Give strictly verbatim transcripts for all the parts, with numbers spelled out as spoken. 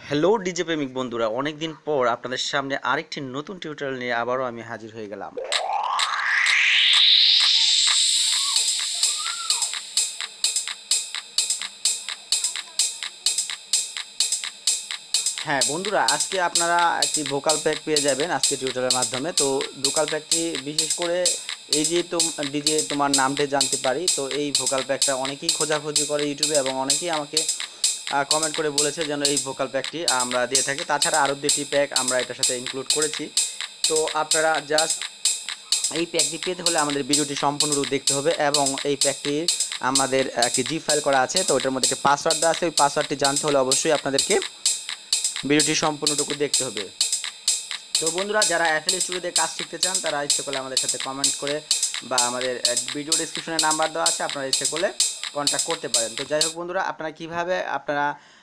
Hello DJ প্রেমিক বন্ধুরা, অনেকদিন পর আপনাদের সামনে আরেকটি নতুন টিউটোরিয়াল নিয়ে আবারও আমি হাজির হয়ে গেলাম। হ্যাঁ বন্ধুরা, আজকে আপনারা একটি ভোকাল প্যাক পেয়ে যাবেন আজকে টিউটোরিয়ালের মাধ্যমে। তো ভোকাল প্যাকটি বিশেষ করে এই যে তো ডিজে তোমার নামটা জানতে পারি, তো এই ভোকাল প্যাকটা অনেকেই খোঁজাখুঁজি করে ইউটিউবে এবং অনেকেই আমাকে কমেন্ট করে বলেছে যেন এই ভোকাল প্যাকটি আমরা দিয়ে থাকি। তাছাড়া আরও দুটি প্যাক আমরা এটার সাথে ইনক্লুড করেছি। তো আপনারা জাস্ট এই প্যাকটি পেতে হলে আমাদের ভিডিওটি সম্পূর্ণরূপ দেখতে হবে এবং এই প্যাকটির আমাদের একটি জি ফাইল করা আছে, তো ওটার মধ্যে একটি পাসওয়ার্ড দেওয়া আছে। ওই পাসওয়ার্ডটি জানতে হলে অবশ্যই আপনাদেরকে ভিডিওটি সম্পূর্ণটুকু দেখতে হবে। তো বন্ধুরা, যারা অ্যাফিলিয়েট স্টুডিওতে কাজ শিখতে চান তারা ইচ্ছে করলে আমাদের সাথে কমেন্ট করে বা আমাদের ভিডিও ডিসক্রিপশনে নাম্বার দেওয়া আছে, আপনারা ইচ্ছে করলে কন্ট্যাক্ট করতে পারেন। তো যাই হোক বন্ধুরা, আপনারা কিভাবে আপনারা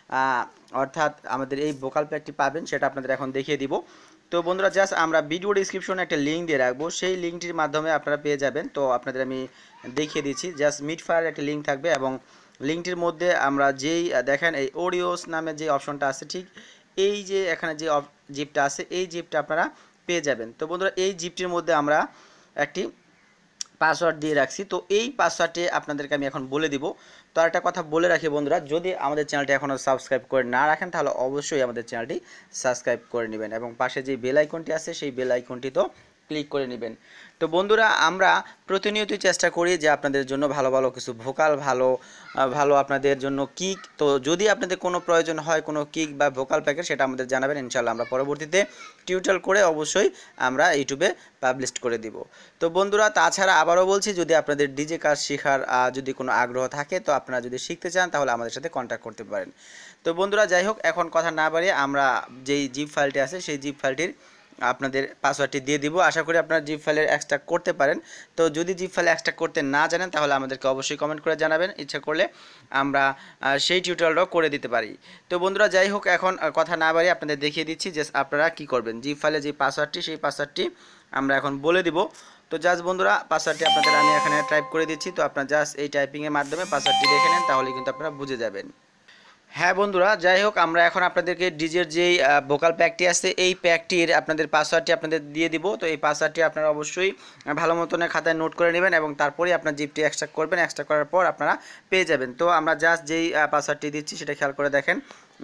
অর্থাৎ আমাদের এই ভোকাল প্যাকটি পাবেন সেটা আপনাদের এখন দেখিয়ে দিব। তো বন্ধুরা, জাস্ট আমরা ভিডিও ডিসক্রিপশনে একটা লিঙ্ক দিয়ে রাখবো, সেই লিঙ্কটির মাধ্যমে আপনারা পেয়ে যাবেন। তো আপনাদের আমি দেখিয়ে দিচ্ছি, জাস্ট মিটফায়ার একটা লিঙ্ক থাকবে এবং লিঙ্কটির মধ্যে আমরা যেই দেখেন এই অডিওস নামে যে অপশনটা আছে, ঠিক এই যে এখানে যে জিপটা আছে এই জিপটা আপনারা পেয়ে যাবেন। তো বন্ধুরা, এই জিপটির মধ্যে আমরা একটি পাসওয়ার্ড দিয়ে রাখছি। তো এই পাসওয়ার্ডটি আপনাদেরকে আমি এখন বলে দিব। তো আর একটা কথা বলে রাখি বন্ধুরা, যদি আমাদের চ্যানেলটি এখনও সাবস্ক্রাইব করে না রাখেন তাহলে অবশ্যই আমাদের চ্যানেলটি সাবস্ক্রাইব করে নেবেন এবং পাশে যে বেল আইকনটি আছে সেই বেল আইকনটি তো ক্লিক করে নেবেন। তো বন্ধুরা, আমরা প্রতিনিয়তই চেষ্টা করি যে আপনাদের জন্য ভালো ভালো কিছু ভোকাল ভালো ভালো আপনাদের জন্য কিক, তো যদি আপনাদের কোনো প্রয়োজন হয় কোনো কিক বা ভোকাল প্যাকেজ সেটা আমাদের জানাবেন, ইনশাআল্লাহ আমরা পরবর্তীতে টিউটোরিয়াল করে অবশ্যই আমরা ইউটিউবে পাবলিশ করে দিব। তো বন্ধুরা, তাছাড়া আবারও বলছি, যদি আপনাদের ডিজে কাজ শেখার যদি কোনো আগ্রহ থাকে তো আপনারা যদি শিখতে চান তাহলে আমাদের সাথে কন্ট্যাক্ট করতে পারেন। তো বন্ধুরা, যাই হোক, এখন কথা না বাড়িয়ে আমরা যেই জিপ ফাইলটি আছে সেই জিপ ফাইলটির আপনাদের পাসওয়ার্ডটি দিয়ে দিব। আশা করি আপনারা জিপ ফাইলের এক্সট্রাক্ট করতে পারেন। তো যদি জিপ ফাইল এক্সট্রাক্ট করতে না জানেন তাহলে আমাদেরকে অবশ্যই কমেন্ট করে জানাবেন, ইচ্ছা করলে আমরা সেই টিউটোরিয়ালটাও করে দিতে পারি। তো বন্ধুরা, যাই হোক, এখন কথা না বাড়িয়ে আপনাদের দেখিয়ে দিচ্ছি যে আপনারা কি করবেন। জিপ ফাইলে যে পাসওয়ার্ডটি সেই পাসওয়ার্ডটি আমরা এখন বলে দিব। তো জাস্ট বন্ধুরা, পাসওয়ার্ডটি আপনাদের আমি এখানে টাইপ করে দিচ্ছি। তো আপনারা জাস্ট এই টাইপিংয়ের মাধ্যমে পাসওয়ার্ডটি দেখে নেন, তাহলে কিন্তু আপনারা বুঝে যাবেন। হ্যাঁ বন্ধুরা, যাই হোক, আমরা এখন আপনাদেরকে ডিজের যেই ভোকাল প্যাকটি আছে এই প্যাকটির আপনাদের পাসওয়ার্ডটি আপনাদের দিয়ে দিব। তো এই পাসওয়ার্ডটি আপনারা অবশ্যই ভালো মতন খাতায় নোট করে নেবেন এবং তারপরেই আপনার জিপটি এক্সট্রাক্ট করবেন। এক্সট্রাক্ট করার পর আপনারা পেয়ে যাবেন। তো আমরা জাস্ট যেই পাসওয়ার্ডটি দিচ্ছি সেটা খেয়াল করে দেখেন।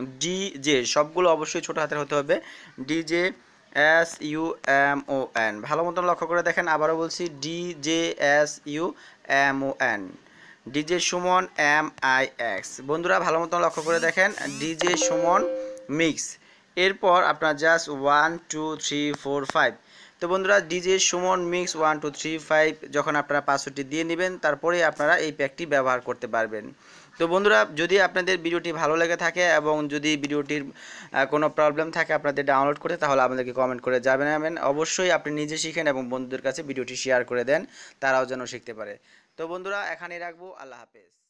ডিজে সবগুলো অবশ্যই ছোটো হাতের হতে হবে, DJ S U M O N, ভালো মতন লক্ষ্য করে দেখেন। আবারও বলছি, DJ S U M O N, DJ Suman M I X. বন্ধুরা, ভালো মতন লক্ষ্য করে দেখেন, ডিজে সুমন মিক্স। এরপর আপনার just one two three four five. তো বন্ধুরা, DJ Suman mix one two three five যখন আপনারা পাসওয়ার্ডটি দিয়ে নেবেন তারপরে আপনারা এই প্যাকটি ব্যবহার করতে পারবেন। তো বন্ধুরা, যদি আপনাদের ভিডিওটি ভালো লেগে থাকে এবং যদি ভিডিওটির কোনো প্রবলেম থাকে আপনাদের ডাউনলোড করতে, তাহলে আমাদেরকে কমেন্ট করে জানাবেন। অবশ্যই আপনি নিজে শিখেন এবং বন্ধুদের কাছে ভিডিওটি শেয়ার করে দেন, তারাও যেন শিখতে পারে। তো বন্ধুরা, এখানেই রাখবো। আল্লাহ হাফেজ।